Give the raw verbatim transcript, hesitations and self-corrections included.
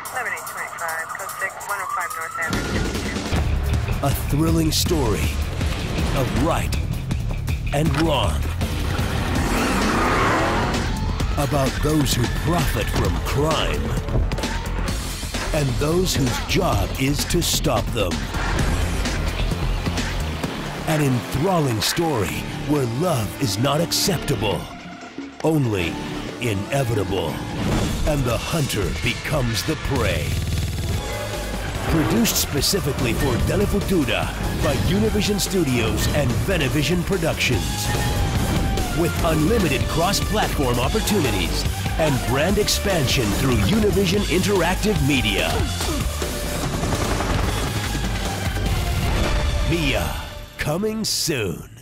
eleven eight twenty-five, code six, one oh five North Avenue, fifty-two. A thrilling story of right and wrong. About those who profit from crime and those whose job is to stop them. An enthralling story where love is not acceptable, only inevitable, and the hunter becomes the prey. Produced specifically for Telefutura by Univision Studios and Venevision Productions. With unlimited cross-platform opportunities and brand expansion through Univision Interactive Media. Mia, coming soon.